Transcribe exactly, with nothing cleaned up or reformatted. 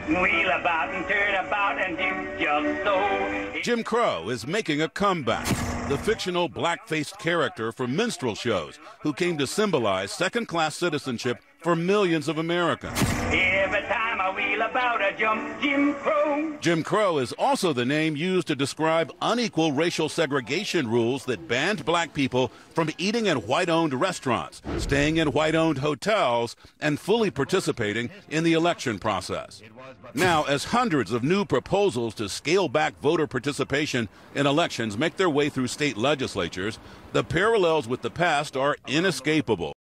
Wheel about and turn about and do just so. Jim Crow is making a comeback. The fictional black-faced character from minstrel shows who came to symbolize second-class citizenship for millions of Americans. Every time I wheel about, I jump Jim Crow. Jim Crow is also the name used to describe unequal racial segregation rules that banned black people from eating in white-owned restaurants, staying in white-owned hotels, and fully participating in the election process. Now, as hundreds of new proposals to scale back voter participation in elections make their way through state legislatures, the parallels with the past are inescapable.